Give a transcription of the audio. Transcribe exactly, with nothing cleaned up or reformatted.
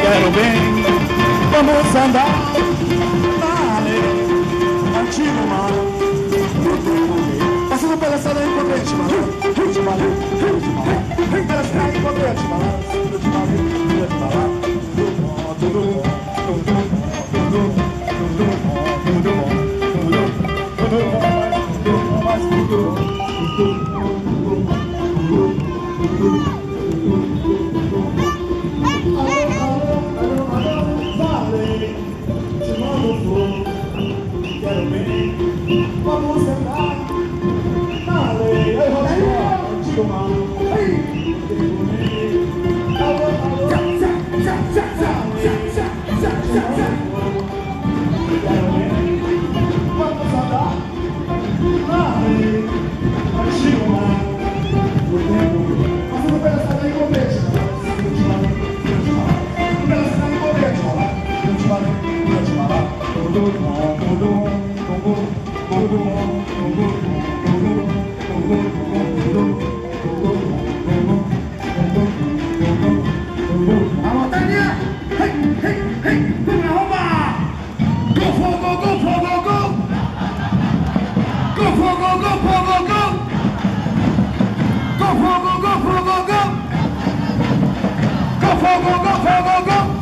quero bem. Vamos andar na lei, antigo mar. Passando pela estrada eu encontrei a Timbalá, Timbalá, Timbalá. Pela estrada eu encontrei a Timbalá, Timbalá, Timbalá. Tudo bom, tudo bom, tudo bom, tudo bom, tudo bom, tudo bom, tudo bom, mas tudo bom, tudo bom, tudo bom. Quero bem, vamos sentar na lei. Ei, Rodrigo, antigo mal. Ei, alô, alô, já, já, já, já, já, já, já, já. Quero bem, vamos andar na lei. Antigo mal. Passando pela estrada em Combete. Pela estrada em Combete, lá. Tudo bom, tudo bom. A montanha, hey, hey, hey, vamos arrombar! Go fogo, go fogo, go! Go fogo, go fogo, go! Go fogo, go fogo, go! Go fogo, go fogo, go!